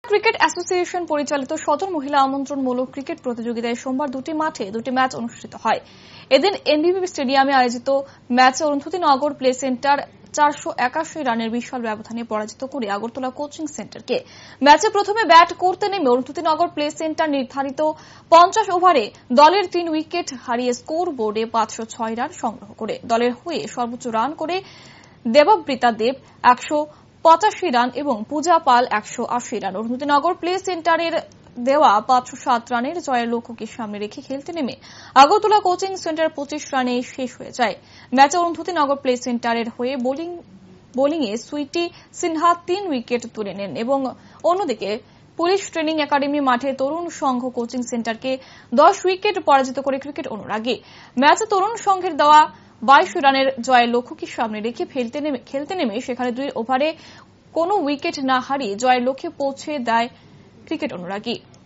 Cricket association পরিচালিত সদর মহিলা আমন্ত্রণমূলক ক্রিকেট প্রতিযোগিতায় সোমবার দুটি মাঠে দুটি ম্যাচ অনুষ্ঠিত হয়। এদিন এনবিবি স্টেডিয়ামে আয়োজিত ম্যাচে অরুন্ধতী প্লে সেন্টার 481 রানের বিশাল ব্যবধানে পরাজিত করে আগরতলা কোচিং সেন্টারকে। ম্যাচে প্রথমে ব্যাট করতে নেমে অরুন্ধতী প্লে সেন্টার নির্ধারিত 50 ওভারে দলের 3 উইকেট হারিয়ে স্কোর বোর্ডে 506 রান সংগ্রহ করে দলের হয়ে সর্বোচ্চ রান করে দেবব্রীতা দেব 185 রান এবং পূজা পাল 180 রান। অরুন্ধতী প্লে সেন্টারের দেওয়া 507 রানের জয়ের লক্ষ্যকে সামনে রেখে খেলতে নেমে আগরতলা কোচিং সেন্টার 25 রানে শেষ হয়ে যায়। ম্যাচে অরুন্ধতী প্লে সেন্টারের হয়ে বোলিংয়ে সুইটি সিনহা 3 উইকেট তুলে নেন এবং অন্যদিকে পুলিশ ট্রেনিং একাডেমি মাঠে তরুণ সংঘ কোচিং সেন্টারকে 10 উইকেট পরাজিত করে ক্রিকেট অনুরাগী। ম্যাচে তরুণ সংঘের দেওয়া 22 রানের জয়ের লক্ষ্যকে সামনে রেখে খেলতে নেমে সেখানে 2 ওভারে কোনো উইকেট না হারিয়ে জয়ের লক্ষ্যে পৌঁছে দেয় ক্রিকেট অনুরাগী।